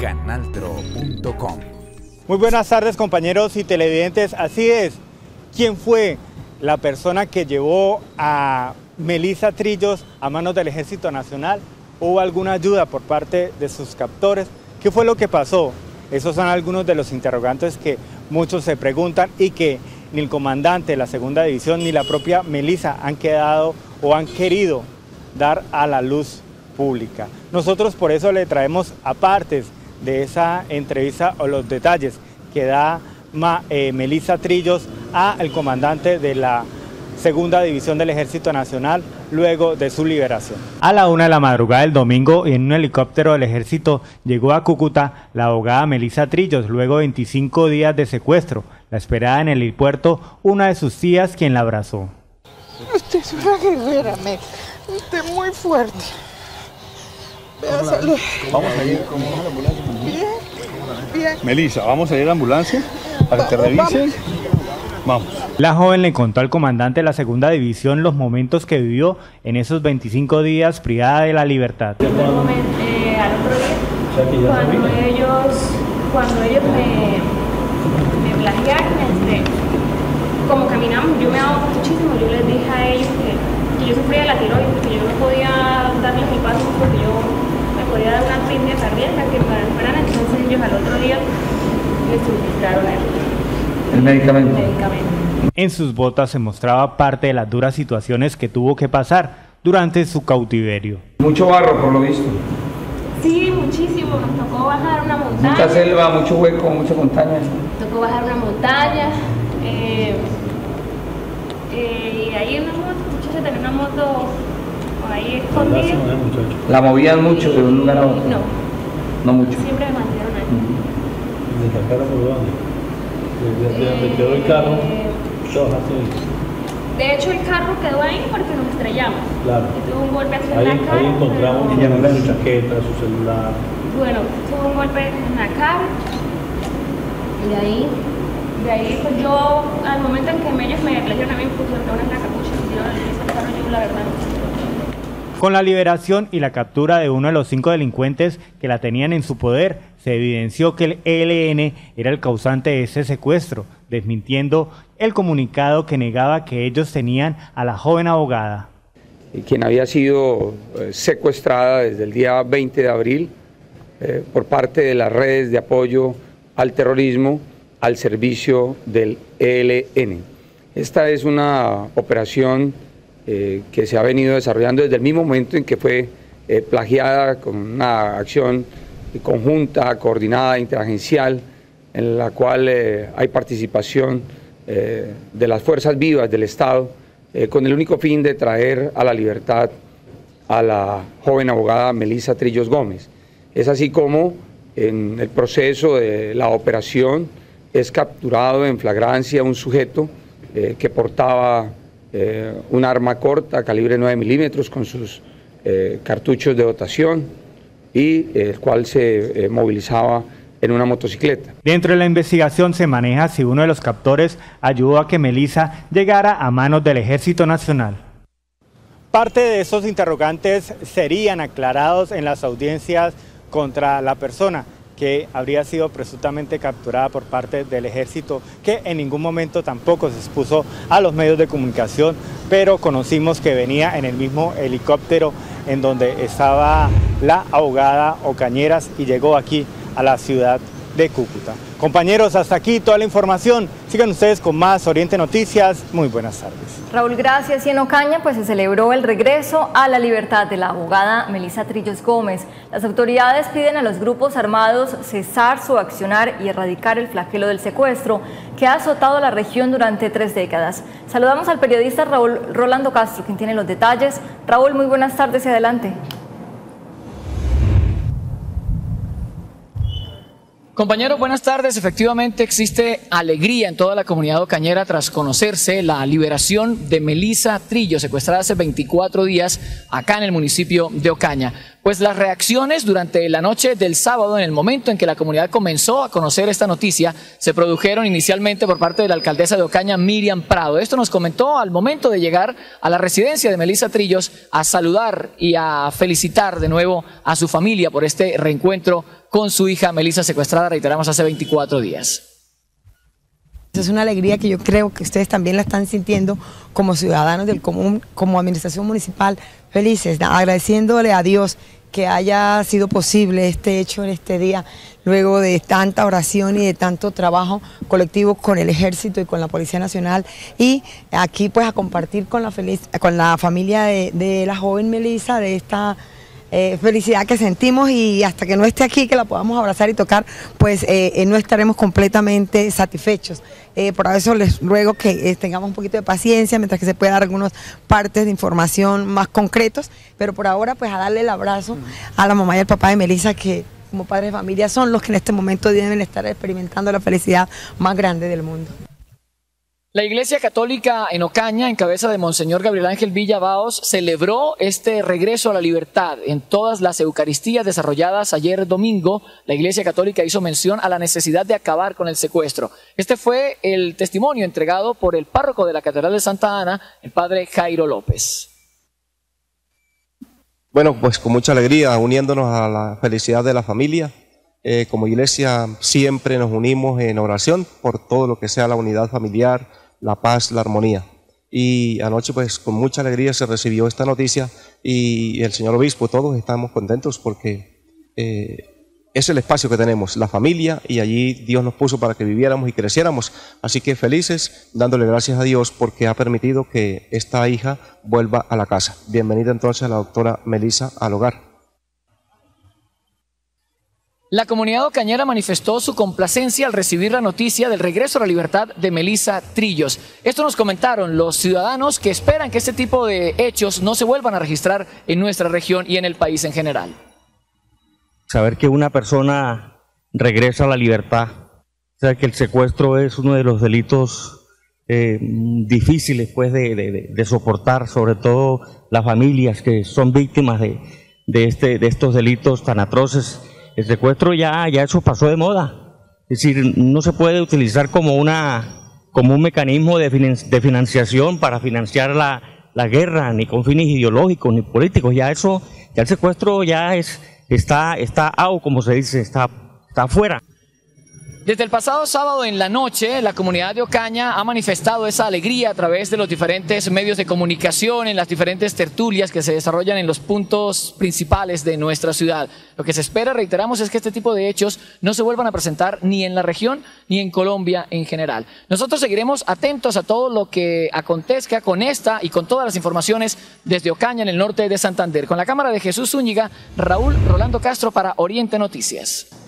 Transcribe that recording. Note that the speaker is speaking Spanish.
canaltro.com. Muy buenas tardes, compañeros y televidentes. Así es, ¿quién fue la persona que llevó a Melissa Trillos a manos del Ejército Nacional? ¿Hubo alguna ayuda por parte de sus captores? ¿Qué fue lo que pasó? Esos son algunos de los interrogantes que muchos se preguntan y que ni el comandante de la segunda división ni la propia Melissa han quedado o han querido dar a la luz pública. Nosotros por eso le traemos apartes de esa entrevista o los detalles que da Melissa Trillos al comandante de la segunda división del Ejército Nacional luego de su liberación. A la 1 de la madrugada del domingo, en un helicóptero del Ejército llegó a Cúcuta la abogada Melissa Trillos luego de 25 días de secuestro. La esperaba en el helipuerto una de sus tías, quien la abrazó. Usted es una guerrera, usted es muy fuerte. Vamos a ir con la ambulancia. Bien, bien. Melissa, vamos a ir a la ambulancia para que te revisen. Vamos. La joven le contó al comandante de la segunda división los momentos que vivió en esos 25 días privada de la libertad. Al otro día, cuando ellos me plagiaron, como caminamos, yo me ahogo muchísimo. Yo les dije a ellos que yo sufría de la tiroides, que yo no podía darles el paso porque yo me podía dar una arritmia cardíaca que para esperar. Entonces ellos al otro día me suministraron el medicamento. En sus botas se mostraba parte de las duras situaciones que tuvo que pasar durante su cautiverio. Mucho barro, por lo visto. Sí, muchísimo. Nos tocó bajar una montaña. Mucha selva, mucho hueco, mucha montaña. Tocó bajar una montaña. Y ahí una moto, muchacha tenía una moto ahí escondida. ¿La movían mucho de un lugar a otro? No. No mucho. Siempre me mantuvieron ahí. ¿De sacaron por dónde? ¿De donde quedó el carro? De hecho, el carro quedó ahí porque nos estrellamos. Claro. Y tuvo un golpe hacia la cara. Ahí encontramos su chaqueta, su celular. Bueno, tuvo un golpe en la cara. Y de ahí pues yo, al momento en que ellos me plagiaron a mí, me pusieron una capucha, me tiraron al piso, el carro, yo la verdad no sé. Con la liberación y la captura de uno de los 5 delincuentes que la tenían en su poder, se evidenció que el ELN era el causante de ese secuestro, desmintiendo el comunicado que negaba que ellos tenían a la joven abogada. Quien había sido secuestrada desde el día 20 de abril por parte de las redes de apoyo al terrorismo al servicio del ELN. Esta es una operación que se ha venido desarrollando desde el mismo momento en que fue plagiada con una acción conjunta, coordinada, interagencial, en la cual hay participación de las fuerzas vivas del Estado, con el único fin de traer a la libertad a la joven abogada Melissa Trillos Gómez. Es así como en el proceso de la operación es capturado en flagrancia un sujeto que portaba un arma corta, calibre 9 milímetros, con sus cartuchos de dotación y el cual se movilizaba en una motocicleta. Dentro de la investigación se maneja si uno de los captores ayudó a que Melissa llegara a manos del Ejército Nacional. Parte de esos interrogantes serían aclarados en las audiencias contra la persona que habría sido presuntamente capturada por parte del Ejército, que en ningún momento tampoco se expuso a los medios de comunicación, pero conocimos que venía en el mismo helicóptero en donde estaba la abogada Ocañeras y llegó aquí a la ciudad de Cúcuta. Compañeros, hasta aquí toda la información. Sigan ustedes con más Oriente Noticias. Muy buenas tardes. Raúl, gracias. Y en Ocaña pues se celebró el regreso a la libertad de la abogada Melissa Trillos Gómez. Las autoridades piden a los grupos armados cesar su accionar y erradicar el flagelo del secuestro que ha azotado la región durante 3 décadas. Saludamos al periodista Raúl Rolando Castro, quien tiene los detalles. Raúl, muy buenas tardes y adelante. Compañeros, buenas tardes. Efectivamente existe alegría en toda la comunidad ocañera tras conocerse la liberación de Melissa Trillos, secuestrada hace 24 días acá en el municipio de Ocaña. Pues las reacciones durante la noche del sábado, en el momento en que la comunidad comenzó a conocer esta noticia, se produjeron inicialmente por parte de la alcaldesa de Ocaña, Miriam Prado. Esto nos comentó al momento de llegar a la residencia de Melissa Trillos a saludar y a felicitar de nuevo a su familia por este reencuentro con su hija Melissa secuestrada, reiteramos, hace 24 días. Es una alegría que yo creo que ustedes también la están sintiendo como ciudadanos del común, como administración municipal, felices, agradeciéndole a Dios que haya sido posible este hecho en este día, luego de tanta oración y de tanto trabajo colectivo con el Ejército y con la Policía Nacional, y aquí pues a compartir con la familia de la joven Melissa, de esta felicidad que sentimos, y hasta que no esté aquí, que la podamos abrazar y tocar, pues no estaremos completamente satisfechos. Por eso les ruego que tengamos un poquito de paciencia mientras que se pueda dar algunas partes de información más concretos, pero por ahora pues a darle el abrazo a la mamá y al papá de Melissa, que como padres de familia son los que en este momento deben estar experimentando la felicidad más grande del mundo. La Iglesia Católica en Ocaña, en cabeza de Monseñor Gabriel Ángel Villabaos, celebró este regreso a la libertad. En todas las Eucaristías desarrolladas ayer domingo, la Iglesia Católica hizo mención a la necesidad de acabar con el secuestro. Este fue el testimonio entregado por el párroco de la Catedral de Santa Ana, el padre Jairo López. Bueno, pues con mucha alegría, uniéndonos a la felicidad de la familia. Como iglesia siempre nos unimos en oración por todo lo que sea la unidad familiar, la paz, la armonía. Y anoche pues con mucha alegría se recibió esta noticia, y el señor obispo, todos estamos contentos porque es el espacio que tenemos, la familia, y allí Dios nos puso para que viviéramos y creciéramos. Así que felices, dándole gracias a Dios porque ha permitido que esta hija vuelva a la casa. Bienvenida entonces a la doctora Melissa al hogar. La comunidad ocañera manifestó su complacencia al recibir la noticia del regreso a la libertad de Melissa Trillos. Esto nos comentaron los ciudadanos que esperan que este tipo de hechos no se vuelvan a registrar en nuestra región y en el país en general. Saber que una persona regresa a la libertad, o sea, que el secuestro es uno de los delitos difíciles pues de soportar, sobre todo las familias que son víctimas de estos delitos tan atroces. El secuestro ya eso pasó de moda, es decir, no se puede utilizar como un mecanismo de financiación para financiar la guerra, ni con fines ideológicos ni políticos. Ya el secuestro ya está out, como se dice, está afuera. Desde el pasado sábado en la noche, la comunidad de Ocaña ha manifestado esa alegría a través de los diferentes medios de comunicación, en las diferentes tertulias que se desarrollan en los puntos principales de nuestra ciudad. Lo que se espera, reiteramos, es que este tipo de hechos no se vuelvan a presentar ni en la región ni en Colombia en general. Nosotros seguiremos atentos a todo lo que acontezca con esta y con todas las informaciones desde Ocaña, en el norte de Santander. Con la cámara de Jesús Zúñiga, Raúl Rolando Castro para Oriente Noticias.